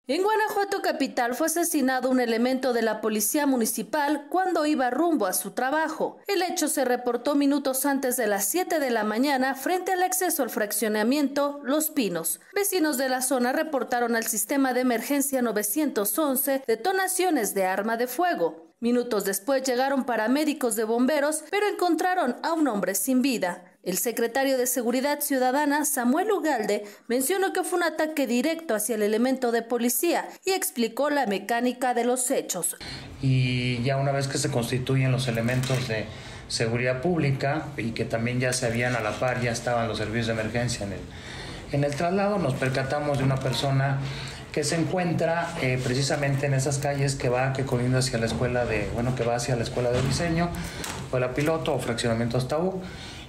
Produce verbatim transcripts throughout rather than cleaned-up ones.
En Guanajuato capital fue asesinado un elemento de la policía municipal cuando iba rumbo a su trabajo. El hecho se reportó minutos antes de las siete de la mañana frente al acceso al fraccionamiento Los Pinos. Vecinos de la zona reportaron al sistema de emergencia nueve once detonaciones de arma de fuego. Minutos después llegaron paramédicos de bomberos, pero encontraron a un hombre sin vida. El secretario de Seguridad Ciudadana, Samuel Ugalde, mencionó que fue un ataque directo hacia el elemento de policía y explicó la mecánica de los hechos. Y ya una vez que se constituyen los elementos de seguridad pública y que también ya se habían a la par, ya estaban los servicios de emergencia en el, en el traslado, nos percatamos de una persona que se encuentra eh, precisamente en esas calles que va, que colinda hacia la escuela de, bueno, que va hacia la escuela de diseño, escuela piloto o fraccionamiento hasta U.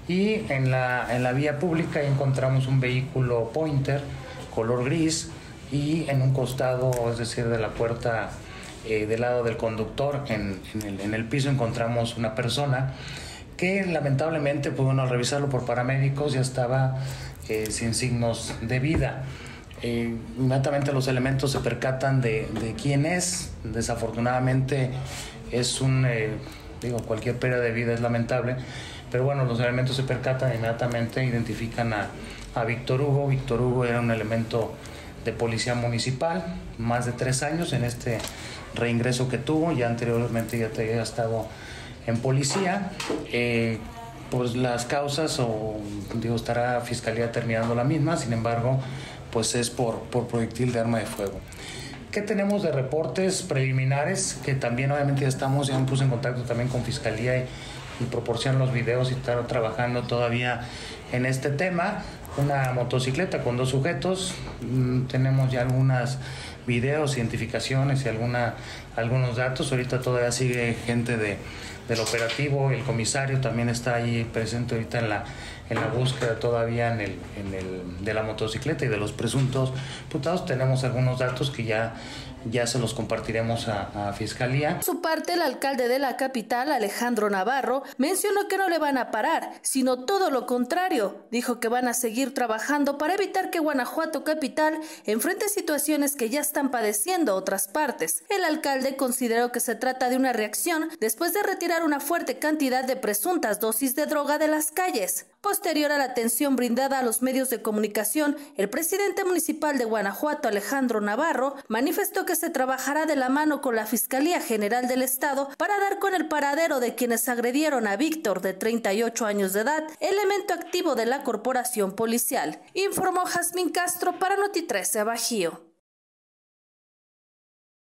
Y en la, en la vía pública encontramos un vehículo Pointer color gris y en un costado, es decir, de la puerta eh, del lado del conductor, en, en, el, en el piso encontramos una persona que lamentablemente, pues bueno, al revisarlo por paramédicos ya estaba eh, sin signos de vida. Eh, inmediatamente los elementos se percatan de, de quién es. Desafortunadamente es un, eh, digo, cualquier pérdida de vida es lamentable, pero bueno, los elementos se percatan inmediatamente, identifican a, a Víctor Hugo. Víctor Hugo era un elemento de policía municipal, más de tres años en este reingreso que tuvo, ya anteriormente ya había estado en policía. Eh, pues las causas, o digo, estará Fiscalía terminando la misma, sin embargo, pues es por, por proyectil de arma de fuego. ¿Qué tenemos de reportes preliminares? Que también obviamente ya estamos, ya me puse en contacto también con Fiscalía y, y proporcionan los videos y están trabajando todavía en este tema. Una motocicleta con dos sujetos, mm, tenemos ya algunos videos, identificaciones y alguna, algunos datos. Ahorita todavía sigue gente de, del operativo, el comisario también está ahí presente ahorita en la, en la búsqueda todavía en el, en el, de la motocicleta y de los presuntos imputados. Tenemos algunos datos que ya, ya se los compartiremos a, a Fiscalía. Por su parte, el alcalde de la capital, Alejandro Navarro, mencionó que no le van a parar, sino todo lo contrario. Dijo que van a seguir trabajando para evitar que Guanajuato capital enfrente situaciones que ya están padeciendo otras partes. El alcalde consideró que se trata de una reacción después de retirar una fuerte cantidad de presuntas dosis de droga de las calles. Posterior a la atención brindada a los medios de comunicación, el presidente municipal de Guanajuato, Alejandro Navarro, manifestó que se trabajará de la mano con la Fiscalía General del Estado para dar con el paradero de quienes agredieron a Víctor, de treinta y ocho años de edad, elemento activo de la corporación policial. Informó Jazmín Castro para Noti trece Bajío.